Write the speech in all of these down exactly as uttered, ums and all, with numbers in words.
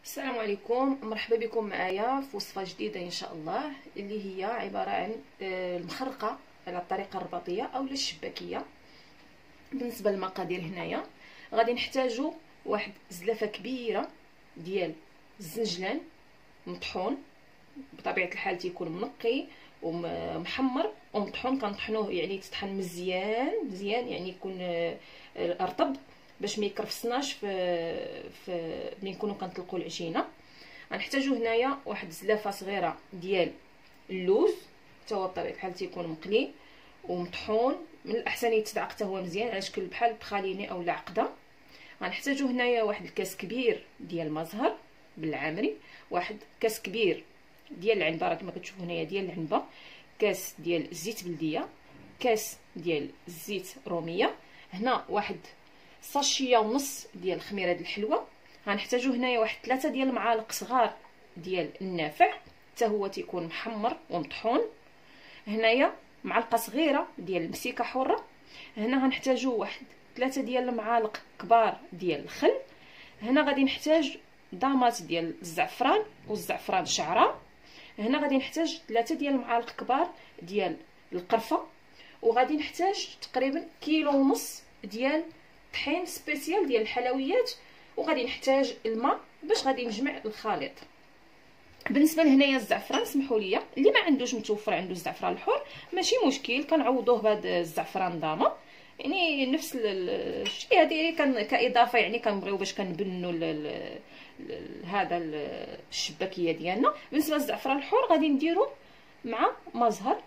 السلام عليكم، مرحبا بكم معايا في وصفه جديده ان شاء الله، اللي هي عباره عن المخرقه على الطريقه الرباطيه او الشباكيه. بالنسبه للمقادير هنايا غادي نحتاجوا واحد زلافه كبيره ديال الزنجلان مطحون، بطبيعه الحال تيكون منقي ومحمر ومطحون. كنطحنوه يعني تطحن مزيان مزيان، يعني يكون رطب باش ما يكرفسناش في في ملي نكونوا كنطلقوا العجينه. غنحتاجوا هنايا واحد زلافه صغيره ديال اللوز، حتى هو بطبيعه الحال تيكون مقلي ومطحون، من الاحسن يتدعق حتى هو مزيان على شكل بحال بخاليني او العقده. غنحتاجوا هنايا واحد الكاس كبير ديال المزهر بالعامري، واحد كاس كبير ديال العنبه، راه كما كتشوفوا هنايا ديال العنبه، كاس ديال الزيت بلديه، كاس ديال الزيت روميه، هنا واحد ساشيه ونص ديال الخميره ديال الحلوه. غنحتاجو هنايا واحد ثلاثة ديال المعالق صغار ديال النافع، حتى هو تيكون محمر ومطحون. هنايا معلقه صغيره ديال المسيكه حره. هنا غنحتاجو واحد ثلاثة ديال المعالق كبار ديال الخل. هنا غادي نحتاج ضامات ديال الزعفران والزعفران شعره. هنا غادي نحتاج ثلاثة ديال المعالق كبار ديال القرفه، وغادي نحتاج تقريبا كيلو ونص ديال طحين سبيسيال ديال الحلويات، وغادي نحتاج الماء باش غادي نجمع الخليط. بالنسبه لهنايا الزعفران، سمحوا لي اللي ما عندوش متوفر عنده الزعفران الحر ماشي مشكل، كنعوضوه بهذا الزعفران ضامه، يعني نفس الشيء هذه كان كاضافه، يعني كنبغيو باش كنبنوا هذا الشباكيه ديالنا. بالنسبه للزعفران الحر غادي نديرو مع مزهر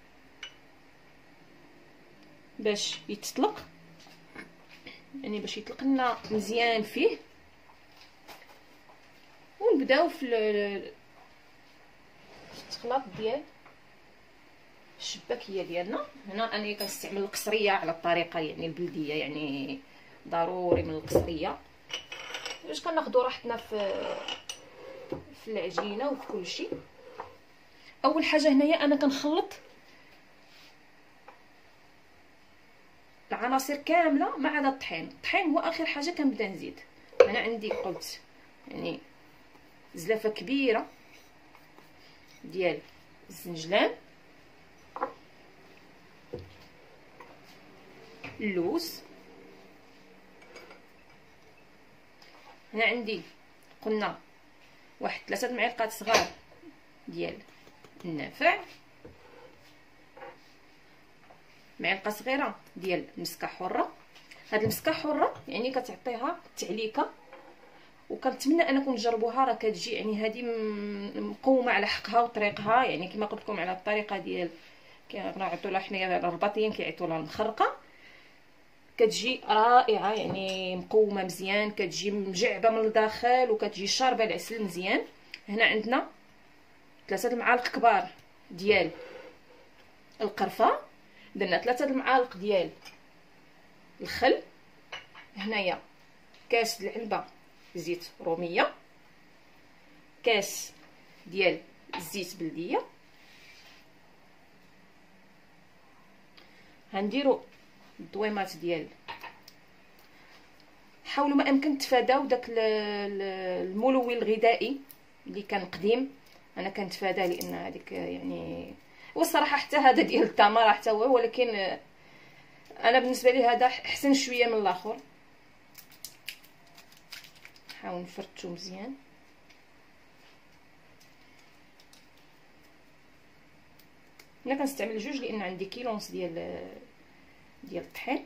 باش يتطلق، يعني باش يطلق لنا مزيان فيه. ونبداو في التخلاط ديال الشباكيه ديالنا. هنا انا كنستعمل القصريه على الطريقه يعني البلديه، يعني ضروري من القصريه باش كناخذوا راحتنا في في العجينه وفي كل شيء. اول حاجه هنايا انا كنخلط العناصر كامله ما عدا الطحين. الطحين هو اخر حاجه كنبدا نزيد. انا عندي قلت يعني زلافه كبيره ديال الزنجلان، اللوز، هنا عندي قلنا واحد ثلاثه معالق صغار ديال النافع، معلقه صغيره ديال المسكه حره. هاد المسكه حره يعني كتعطيها تعليكه، وكنتمنى انكم تجربوها، راه كتجي يعني هذه مقومه على حقها وطريقها، يعني كما قلت لكم على الطريقه ديال كنعطيو لها حنايا الرباطيين كيعيطوا لها المخرقه، كتجي رائعه، يعني مقومه مزيان، كتجي مجعبه من الداخل وكتجي شاربه العسل مزيان. هنا عندنا ثلاثه المعالق كبار ديال القرفه، درنا ثلاثة المعالق ديال الخل، هنايا كاس العنبه زيت روميه، كاس ديال الزيت بلديه. غنديروا الدويمات ديال، حاولوا ما امكن تفاداو داك الملون الغذائي اللي كان قديم، انا كنتفاداه لان هذيك يعني، والصراحه حتى هذا ديال التمر حتى هو، ولكن انا بالنسبه لي هذا احسن شويه من الاخر. نحاول نفرتو مزيان. انا كنستعمل جوج لان عندي كيلو ونص ديال ديال الطحين.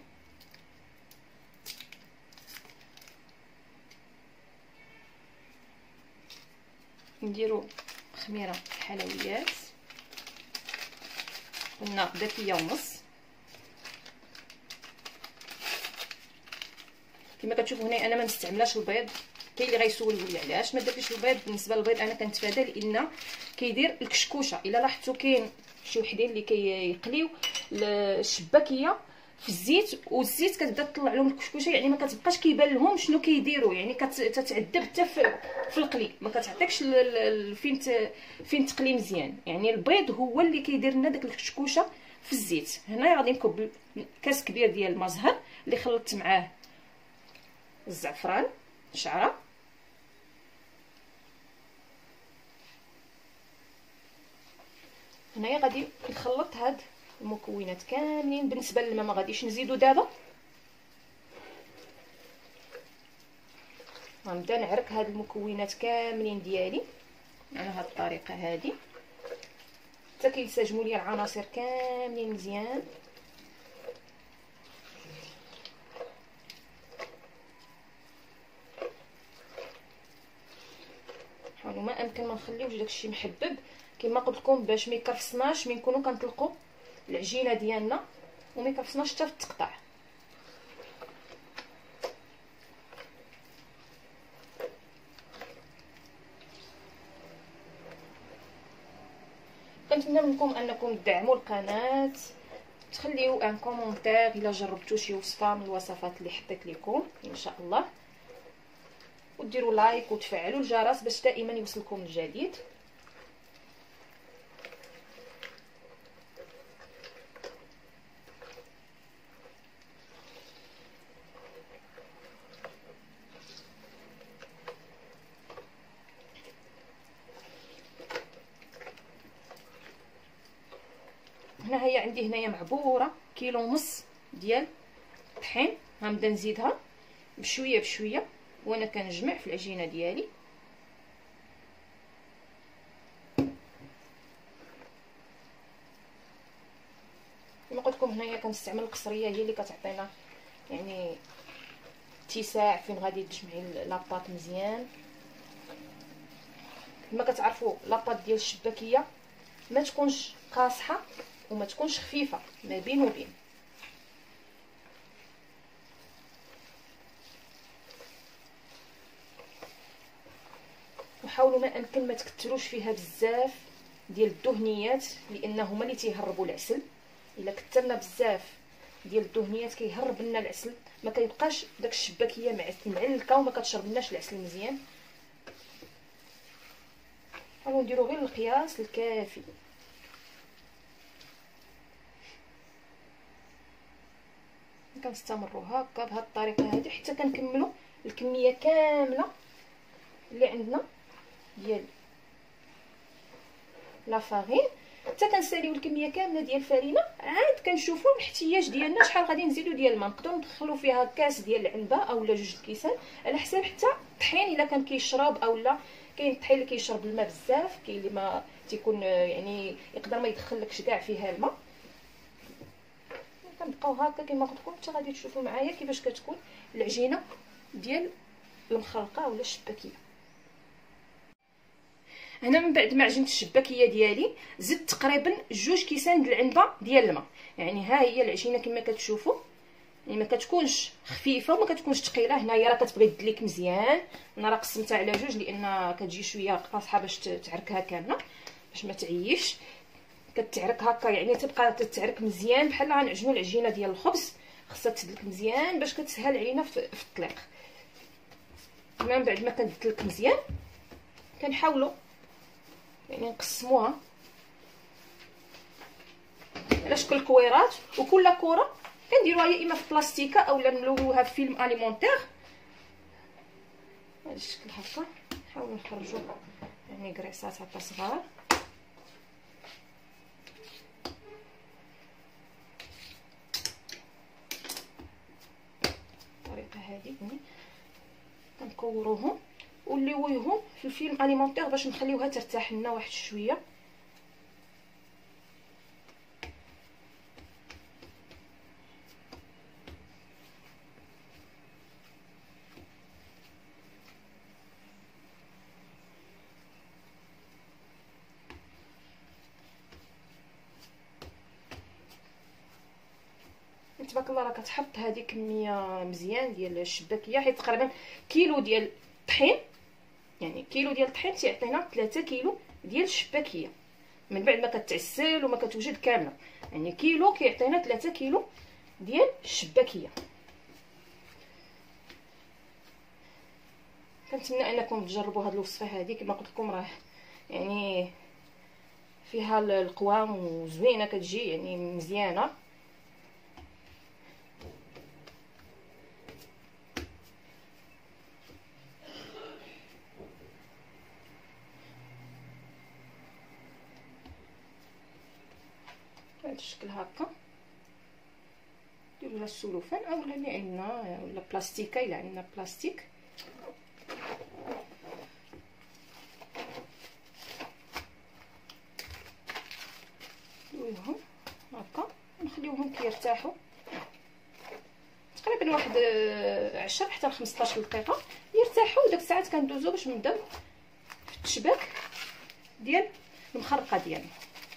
نديرو خميره الحلويات، قلنا داكيه ونص. كما كتشوفوا هنا انا ما نستعملاش البيض، كاين اللي غيسول يقول لي علاش ما درتيش البيض. بالنسبه للبيض انا كنتفادى لان كيدير الكشكوشه. الا لاحظتوا كاين شي وحدين اللي كيقليو الشباكيه في الزيت، والزيت كتبدا تطلع لهم الكشكوشه، يعني ما كتبقاش كيبان لهم شنو كيديروا، يعني كتتعذب حتى في القلي، ما كتعطيكش فين فين تقلي مزيان. يعني البيض هو اللي كيدير لنا داك الكشكوشه في الزيت. هنا غادي نكب كاس كبير ديال المزهر اللي خلطت معاه الزعفران شعره، هنايا غادي نخلط هاد المكونات كاملين. بالنسبه للماء ما غاديش نزيدو دابا، غنبدا نعرك هاد المكونات كاملين ديالي على هاد الطريقه هادي حتى كينسجموا لي العناصر كاملين مزيان. حاولوا ما امكن ما نخليوش داكشي محبب كما قلت لكم باش ما يكرفصناش ملي نكونوا كنطلقوا العجينه ديالنا وما يكرفصناش حتى في التقطاع. كنتمنى منكم انكم تدعموا القناه، تخليو ان كومونتير الا جربتوا شي وصفه من الوصفات اللي حطيت لكم ان شاء الله، وديروا لايك وتفعلوا الجرس باش دائما يوصلكم الجديد. هنا هي عندي هنايا معبوره كيلو ونص ديال الطحين، غنبدا نزيدها بشويه بشويه وانا كنجمع في العجينه ديالي. كما قلت لكم هنايا كنستعمل القصريه، هي اللي كتعطينا يعني اتساع فين غادي تجمعي لاباط مزيان. كما كتعرفوا لاباط ديال الشباكيه ما تكونش قاصحه وما تكونش خفيفه، ما بين وبين. وحاولوا ما امكن ما تكتروش فيها بزاف ديال الدهنيات لان هما اللي تيهربوا العسل. الا كثرنا بزاف ديال الدهنيات كيهرب لنا العسل، ما كيبقاش داك الشباكيه معلكه وما كتشربناش العسل مزيان. حاولوا نديروا غير القياس الكافي. كنستمروا هكا بهذه الطريقه هذه حتى كنكملوا الكميه كامله اللي عندنا ديال لا فارين، حتى كنساليو الكميه كامله ديال الفرينه. عاد كنشوفوا الاحتياج ديالنا شحال غادي نزيدو ديال الماء. نقدروا ندخلوا فيها كاس ديال العنبه اولا جوج الكيسان على حساب حتى الطحين الا كان كيشرب، اولا كاين الطحين اللي كيشرب الماء بزاف، كاين اللي ما تيكون يعني يقدر ما يدخلكش كاع فيها الماء. كنبقاو هكا كما قلت لكم حتى غادي تشوفوا معايا كيفاش كتكون العجينه ديال المخلقه ولا الشباكيه. هنا من بعد ما عجنت الشباكيه ديالي زدت تقريبا جوج كيسان د العنبه ديال الماء. يعني ها هي العجينه كما كتشوفوا، يعني ما كتكونش خفيفه وما كتكونش ثقيله. هنايا راه كتبغي تدليك مزيان، انا راه قسمتها على جوج لان كتجي شويه قاصحه باش تعركها كامله باش ما تعيش. كتعرك هكا يعني تبقى تتعرك مزيان بحال غنعجنوا العجينه ديال الخبز، خصها تدلك مزيان باش كتسهل علينا في التطليق. من بعد ما كندلك مزيان كنحاولوا يعني نقسموها على شكل كويرات، وكل كره كنديروها يا اما في بلاستيكه اولا نلوها في فيلم اليمونتير بهذا الشكل هكا. نحاولوا نخرجوا يعني كريسات هكا صغار. الطريقه هذه كنكوروهم ونلويهم في الفيلم اليمونتير باش نخليوها ترتاح لنا واحد شويه. تبارك الله راه كتحط هذه كميه مزيان ديال الشباكيه، حيت تقريبا كيلو ديال الطحين يعني كيلو ديال الطحين تيعطينا ثلاثة كيلو ديال الشباكيه من بعد ما كتعسل وما كتوجد كامله. يعني كيلو كيعطينا ثلاثة كيلو ديال الشباكيه. كنتمنى انكم تجربوا هذه الوصفه هذه. كما قلت لكم راه يعني فيها القوام وزوينه كتجي يعني مزيانه. الشكل هكا. ديروا لها السلوفان اولا اللي عندنا ولا بلاستيكه الا عندنا بلاستيك. نديروهم هكا ونخليوهم كيرتاحوا تقريبا واحد عشرة حتى لخمسطاش دقيقه يرتاحوا. داك الساعات كندوزو باش نبداو في التشباك ديال المخرقه ديالنا.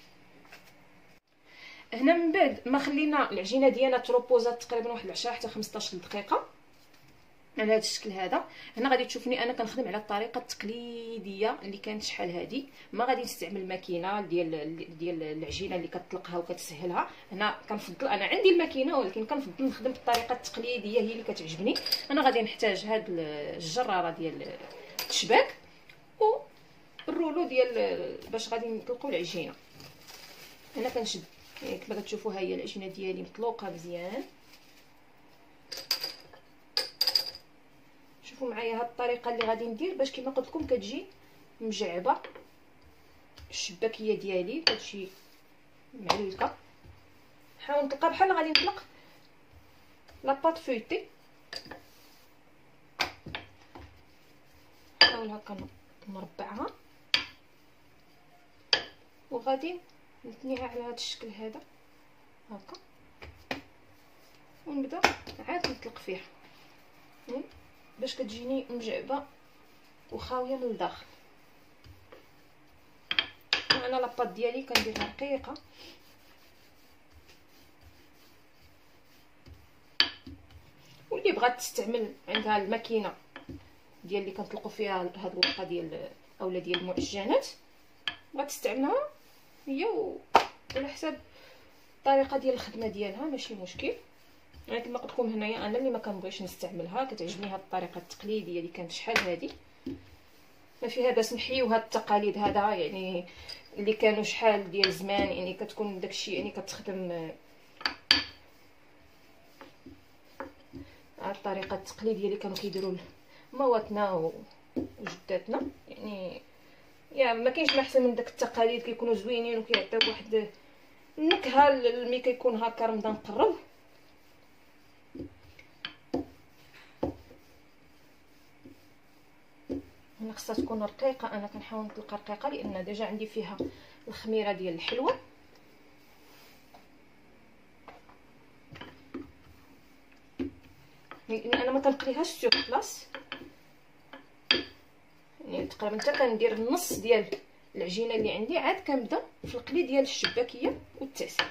هنا من بعد ما خلينا العجينه ديالنا تروبوزات تقريبا واحد عشرة حتى خمسطاش دقيقه على هذا الشكل هذا. هنا غادي تشوفني انا كنخدم على الطريقه التقليديه اللي كانت شحال هذه، ما غادي نستعمل ماكينه ديال ديال العجينه اللي كتطلقها وكتسهلها. هنا كنفضل، انا عندي الماكينه ولكن كنفضل نخدم بالطريقه التقليديه هي اللي كتعجبني. انا غادي نحتاج هاد الجراره ديال التشباك والرولو ديال باش غادي نطلقوا العجينه. انا كنشد يعني كما كتشوفوا ها هي العجينه ديالي مطلوقه مزيان. شوفوا معايا هاد الطريقه اللي غادي ندير باش كما قلت لكم كتجي مجعبه الشباكيه ديالي كتجي معلكه. نحاول نطلقها بحال غادي نطلق لاباط فويتي. نحاول هكا نربعها وغادي نثنيها على هذا الشكل هذا هكا ونبدا عاد نطلق فيها باش كتجيني مجعبه وخاويه من الداخل. انا لاباط ديالي كنديرها رقيقه واللي بغات تستعمل عندها الماكينه ديال اللي كنطلقوا فيها هاد الورقه ديال اولا ديال المعجنات بغات تستعملها هي وعلى حساب الطريقه ديال الخدمه ديالها ماشي مشكل. يعني كما قلت لكم هنايا انا اللي ما كنبغيش نستعملها كتعجبني هاد الطريقه التقليديه اللي كانت شحال هادي ما فيها باس نحيو هاد التقاليد هذا يعني اللي كانوا شحال ديال زمان. يعني كتكون داكشي يعني كتخدم هاد الطريقه التقليديه اللي كانوا كيديروا مواتنا وجداتنا. يعني يا ما كاينش ما احسن من داك التقاليد كيكونوا زوينين وكيعطيو واحد النكهه ملي كيكون هكا رمضان قرب. هنا خصها تكون رقيقه، انا كنحاول نطلقها رقيقه لان ديجا عندي فيها الخميره ديال الحلوه. يعني انا ما كنقليهاش سور بلاص، يعني تقريبا حتى كندير النص ديال العجينه اللي عندي عاد كنبدا في القلي ديال الشباكيه والتعسير.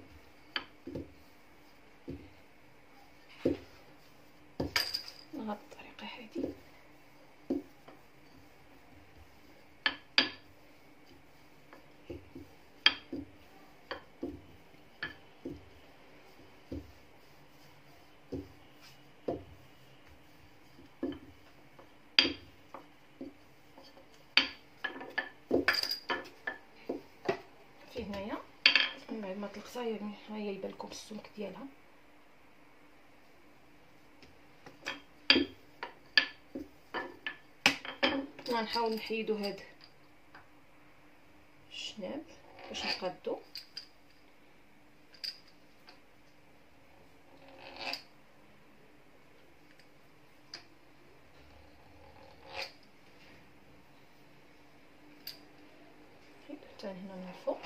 بهذه الطريقه هذه في هنايا من بعد ما طلقتها يعني ها هي يبان لكم السمك ديالها. غنحاول نحيدو هاد الشناب باش نقادو. حتى هنا من الفوق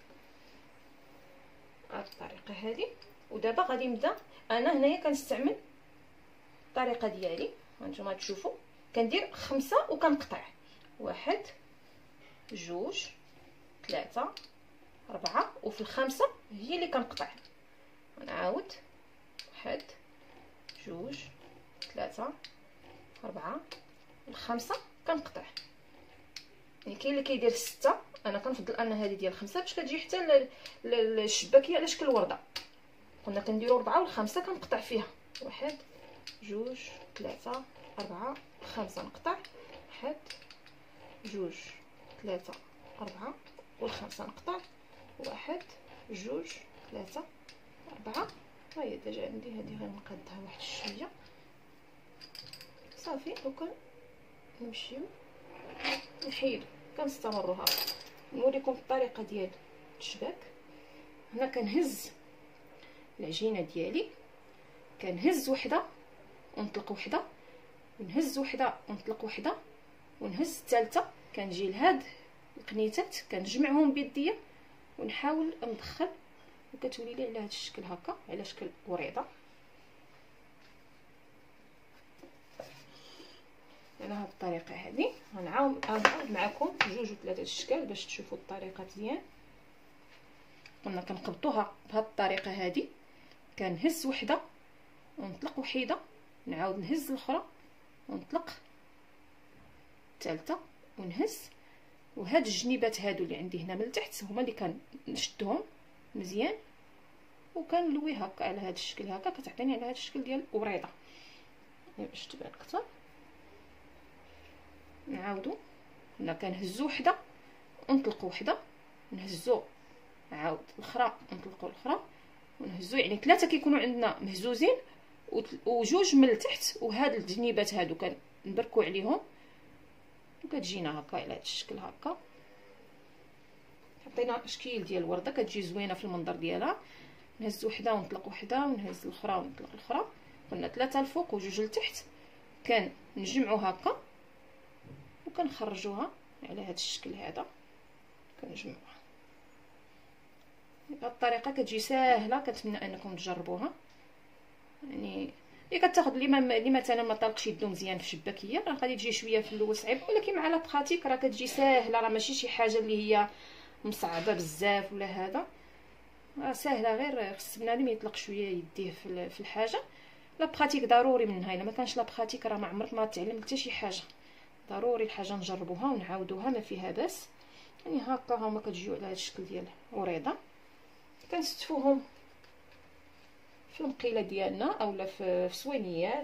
بهاد الطريقه هذه. ودابا غادي نبدا انا هنايا كنستعمل الطريقه ديالي هانتوما تشوفوا كندير خمسة وكنقطع واحد جوج ثلاثة أربعة وفي الخامسة هي اللي كنقطع. نعاود واحد جوج ثلاثة أربعة الخامسة كنقطع. يعني كاين اللي كيدير ستة، انا كنفضل ان هذه ديال خمسة باش كتجي حتى الشباكيه على شكل ورده. كنا كنديروا أربعة والخامسة كنقطع فيها واحد جوج ثلاثة أربعة خمسة نقطع واحد جوج ثلاثة أربعة والخمسة نقطع واحد جوج ثلاثة أربعة. ها هي ديجا عندي هذه غير نقادها واحد شويه صافي. دوكا نمشيو نحيدو كنستمروا هكا. نوريكم الطريقه ديال الشباك هنا كنهز العجينه ديالي، كنهز وحده ونطلق وحده، ونهز وحده ونطلق وحده، ونهز الثالثه. كنجي لهاد القنيتات كنجمعهم بيديا ونحاول ندخل، وكتولي لي على هذا الشكل هكا، على شكل وريضه. على هاد الطريقه هذه غنعاود غنعاود معكم جوج ولا ثلاثه الاشكال باش تشوفوا الطريقه مزيان. قلنا كنقبطوها بهاد الطريقه هذه، كنهز وحده ونطلق وحيده، نعاود نهز الاخرى ونطلق الثالثه ونهز. وهاد الجنيبات هادو اللي عندي هنا من التحت هما اللي كنشدهم مزيان وكنلوي هكا على هاد الشكل هكا، كتعطيني على هاد الشكل ديال الوريضه باش تبان اكثر. نعاودو هنا كنهزو وحده ونطلقو وحده، نهزو عاود الاخرى ونطلقو الاخرى ونهزو، يعني ثلاثه كيكونوا عندنا مهزوزين وجوج من التحت. وهاد الجنيبات هادو كنبركو عليهم وكتجينا هكا على هاد الشكل هكا، عطينا شكل ديال الورده كتجي زوينه في المنظر ديالها. نهز وحده ونطلق وحده ونهز الاخرى ونطلق الاخرى، قلنا ثلاثه الفوق وجوج لتحت. كنجمعوا هكا وكنخرجوها على هذا الشكل هذا، كنجمعوها بهذه الطريقه. كتجي ساهله، كنتمنى انكم تجربوها. يعني اللي كتاخذ اللي اللي مثلا ما طلقش يدو مزيان في الشباكيه راه غادي تجي شويه في الاول صعيب، ولكن مع لا براتيك راه كتجي ساهله. راه ماشي شي حاجه اللي هي مصعبه بزاف ولا هذا، راه ساهله. غير خص بنادم يطلق شويه يديه في الحاجه. لا براتيك ضروري منها، الا ما كانش لا براتيك راه ما عمرك ما تعلم حتى شي حاجه. ضروري الحاجه نجربوها ونعاودوها، ما فيها باس. يعني هكا هما كتجيو على هذا الشكل ديال وريضه، كنستفوهم في المقيله ديالنا اولا في صوينيات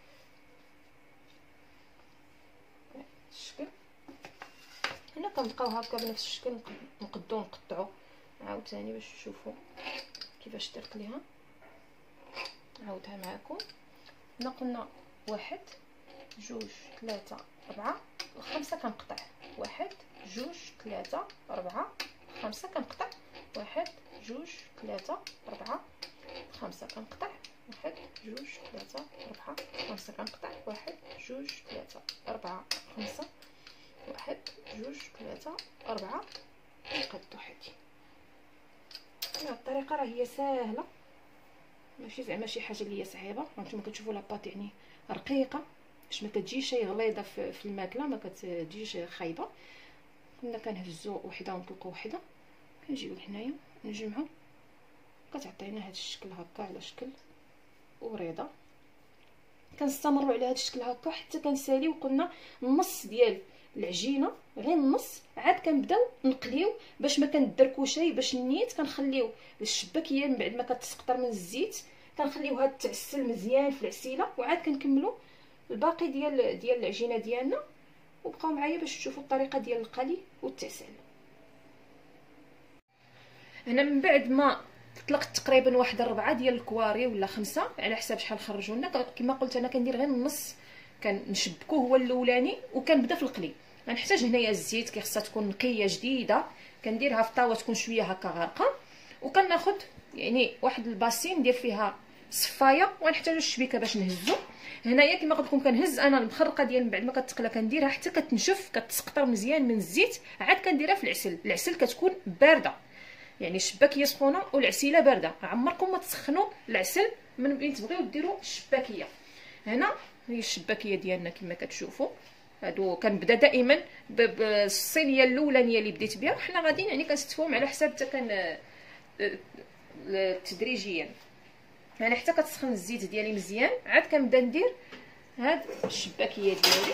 الشكل. هنا كنبقاو هكا بنفس الشكل، نقدو نقطعو عاوتاني باش تشوفوا كيفاش درت ليها. نعاودها معكم. هنا قلنا واحد جوج ثلاثة أربعة خمسة، كنقطع واحد جوج ثلاثة أربعة خمسة، كنقطع واحد جوج ثلاثة أربعة خمسة، كنقطع واحد جوج ثلاثة أربعة خمسة، كنقطع واحد جوج ثلاثة أربعة خمسة، واحد جوج ثلاثة أربعة. نقدو حدي. هاد الطريقه راه هي ساهله، ماشي زعما شي حاجه اللي هي صعيبه. هانتوما كتشوفوا لاباط يعني رقيقه باش ما كتجيش غليظه في الماكله، ما كتجيش خايبه. كنا كنهزو وحده ونطلقوا وحده، كنجيو لهنايا نجمعوا، كتعطينا هذا الشكل هكا على شكل وريضه. كنستمروا على هذا الشكل هكا حتى كنساليو. قلنا النص ديال العجينه غير النص، عاد كنبداو نقليو باش ما كندركو شي. باش النيت كنخليو الشباكيه من بعد ما كتسقطر من الزيت كنخليوها تعسل مزيان في العسيله، وعاد كنكملوا الباقي ديال ديال العجينه ديالنا. وبقاو معايا باش تشوفوا الطريقه ديال القلي والتعسل. هنا من بعد ما طلقت تقريبا واحد الربعه ديال الكواري ولا خمسه على حساب شحال خرجوا لنا. كما قلت انا كندير غير النص، كنشبكوه هو الاولاني وكنبدا في القلي. غنحتاج هنايا الزيت، كي خصها تكون نقيه جديده. كنديرها في طاوه تكون شويه هكا غارقه، وكناخذ يعني واحد الباسين ندير فيها صفايه، ونحتاجو الشبيكه باش نهزو. هنايا كما قلت لكم كنهز انا المخرقه ديال من بعد ما كتقلى، كنديرها حتى كتنشف كتسقطر مزيان من الزيت. عاد كنديرها في العسل. العسل كتكون بارده، يعني الشباكيه سخونه والعسيله بارده. عمركم ما تسخنوا العسل من بين تبغيو ديروا الشباكيه. هنا هي الشباكيه ديالنا كما كتشوفوا. هادو كنبدا دائما بالصينيه الاولانيه اللي بديت بها. حنا غاديين يعني كنستفوهم على حساب حتى كان تدريجيا، يعني حتى كتسخن الزيت ديالي مزيان. عاد كنبدا ندير هاد الشباكيه ديالي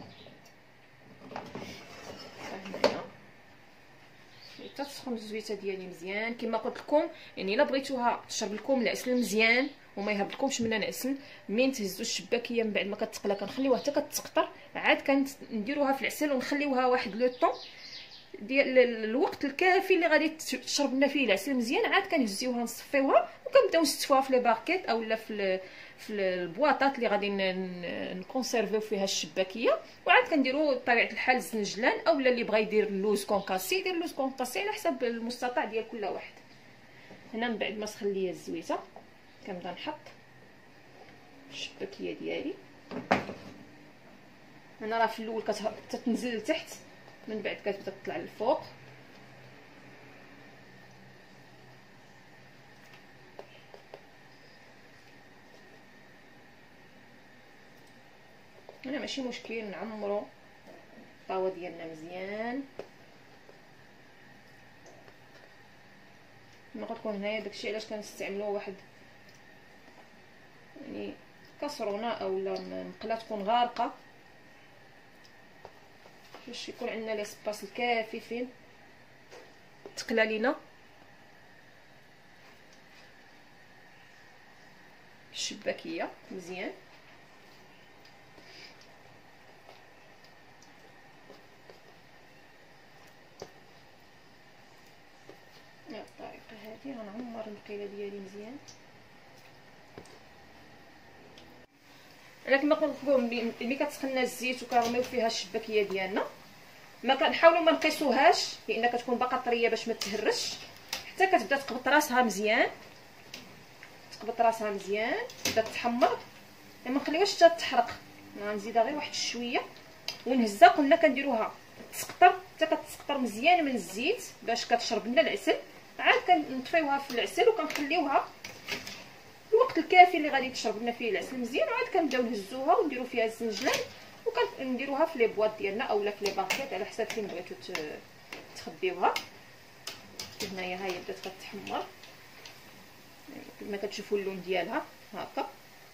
هنايا حتى تسخن الزويته ديالي مزيان. كما قلت لكم يعني الا بغيتوها تشرب لكم العسل مزيان وما يهبطلكمش منها العسل، من تهزوا الشباكيه من بعد ما كتقلى كنخليوها حتى كتسقطر. عاد كنديروها في العسل ونخليوها واحد لو طون ديال الوقت الكافي اللي غادي تشرب لنا فيه العسل مزيان. عاد كنهزيوها نصفيوها وكنبداو نستفوها في لي باركيت اولا في في البواطات اللي غادي نكونسيرفيو فيها الشباكيه. وعاد كنديروا بطبيعه الحال الزنجلان، اولا اللي بغى يدير اللوز كونكاسي يدير اللوز كونكاسي على حسب المستطاع ديال كل واحد. هنا من بعد ما سخن ليا الزويته كنبدا نحط الشباكيه ديالي. هنا راه في الاول كتنزل لتحت، من بعد كتبدا تطلع للفوق. انا ماشي مشكل نعمرو الطاوه ديالنا مزيان. كما قلت لكم هنايا داكشي علاش كنستعملوا واحد يعني كاسرونه اولا مقله تكون غارقه باش يكون عندنا ليسباس الكافي فين تقلى لينا الشباكيه مزيان. بالطريقه هذه غنعمر المقيله ديالي مزيان. انا كما قلت لكم ملي كتسخن الزيت وكنرميو فيها الشباكيه ديالنا ما كنحاولوا ما نقيسوهاش لان كتكون باقا طريه باش ما تهرش حتى كتبدا تقبط راسها مزيان. تقبط راسها مزيان تبدا تحمر، ما نخليوهاش حتى تحرق. غنزيدها غير واحد شويه ونهزها. قلنا كنديروها تسقطر حتى كتسقطر مزيان من الزيت باش كتشرب لنا العسل. عاد كنطفيوها في العسل وكنخليوها الوقت الكافي اللي غادي تشرب لنا فيه العسل مزيان، وعاد كنبداو نهزوها ونديرو فيها الزنجلان وكنديروها في لي بواط ديالنا اولا في لي باكيت على حساب فين بغيتو تخبيوها. هنايا ها هي بدات كتحمر كما كتشوفوا اللون ديالها هكا.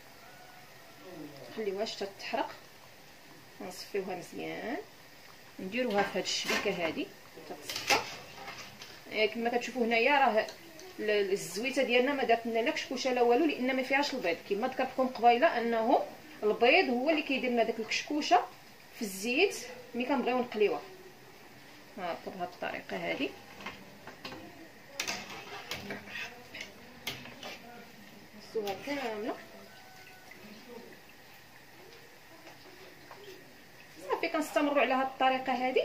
خليوهاش حتى تحرق، نصفيوها مزيان نديروها في هاد الشبيكه هادي تتصفى. كما كتشوفوا هنايا راه الزويته ديالنا ما درت لنا لا كشكوشه لا والو لان ما فيهاش البيض. كما ذكرت لكم قبيله انه البيض هو اللي كيدير لنا داك الكشكوشه في الزيت ملي كنبغيو نقليوها. هاكا بهاد الطريقه هذه نسوها كامله صافي. كنستمروا على هاد الطريقه هذه.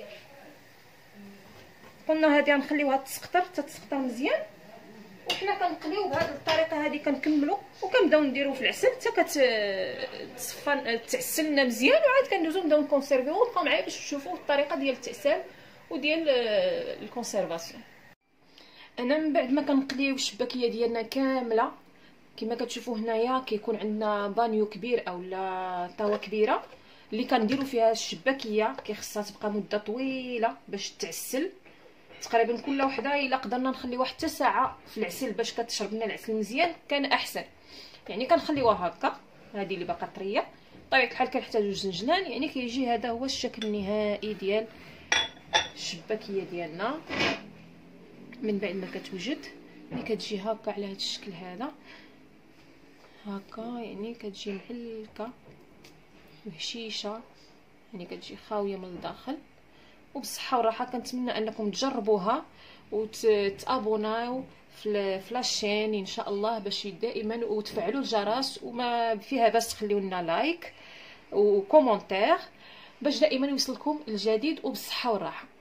قلنا هذه غنخليوها تسقطر حتى تسقطر مزيان وحنا كنقليو بهذه الطريقه هذه. كنكملوا وكنبداو نديرو في العسل حتى كتصفى تعسل لنا مزيان، وعاد كندوزو نبداو نكونسيرفيو. وبقاو معايا باش تشوفوا الطريقه ديال التعسال وديال الكونسيرفاسيون. انا من بعد ما كنقليو الشباكيه ديالنا كامله كما كتشوفوا هنايا كيكون عندنا بانيو كبير اولا طاوه كبيره اللي كنديروا فيها الشباكيه. كيخصها تبقى مده طويله باش تعسل، تقريبا كل وحده الا قدرنا نخليوها حتى ساعه في العسل باش كتشرب لنا العسل مزيان كان احسن. يعني كنخليوها هكا هذه اللي باقا طريه بطبيعه الحال. كنحتاجو زنجلان يعني كيجي هذا هو الشكل النهائي ديال الشباكيه ديالنا. من بعد ما كتوجد ملي كتجي هكا على هذا الشكل هذا هكا يعني كتجي محلكه وهشيشه يعني كتجي خاويه من الداخل. وبالصحه والراحه كنتمنى انكم تجربوها وتابوناو في لاشين ان شاء الله باش دائما وتفعلوا الجرس وما فيها بس تخليو لنا لايك وكومونتير باش دائما يوصلكم الجديد وبالصحه والراحه.